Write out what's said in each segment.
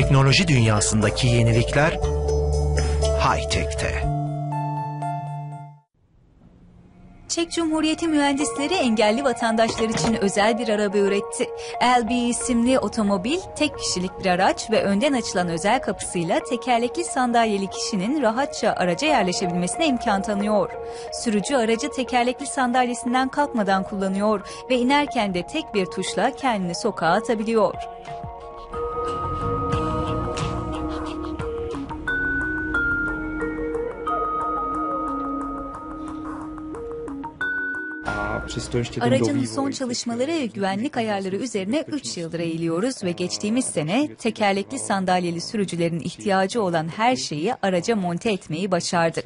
Teknoloji dünyasındaki yenilikler Hi-Tech'te. Çek Cumhuriyeti mühendisleri engelli vatandaşlar için özel bir araba üretti. LB isimli otomobil tek kişilik bir araç ve önden açılan özel kapısıyla tekerlekli sandalyeli kişinin rahatça araca yerleşebilmesine imkan tanıyor. Sürücü aracı tekerlekli sandalyesinden kalkmadan kullanıyor ve inerken de tek bir tuşla kendini sokağa atabiliyor. Aracın son çalışmaları ve güvenlik ayarları üzerine 3 yıldır eğiliyoruz ve geçtiğimiz sene tekerlekli sandalyeli sürücülerin ihtiyacı olan her şeyi araca monte etmeyi başardık.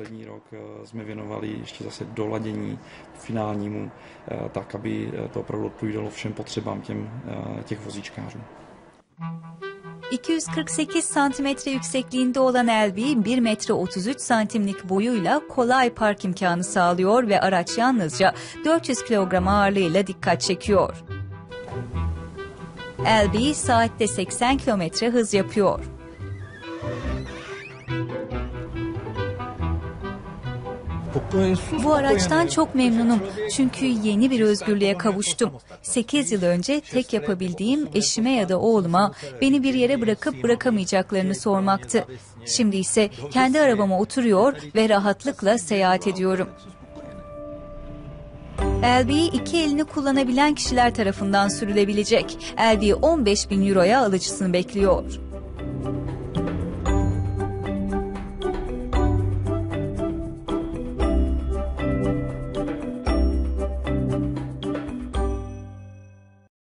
...248 santimetre yüksekliğinde olan LB 1 metre 33 santimlik boyuyla kolay park imkanı sağlıyor ve araç yalnızca 400 kilogram ağırlığıyla dikkat çekiyor. LB saatte 80 kilometre hız yapıyor. Bu araçtan çok memnunum çünkü yeni bir özgürlüğe kavuştum. 8 yıl önce tek yapabildiğim eşime ya da oğluma beni bir yere bırakıp bırakamayacaklarını sormaktı. Şimdi ise kendi arabama oturuyor ve rahatlıkla seyahat ediyorum. LB'yi iki elini kullanabilen kişiler tarafından sürülebilecek. LB 15.000 euroya alıcısını bekliyor.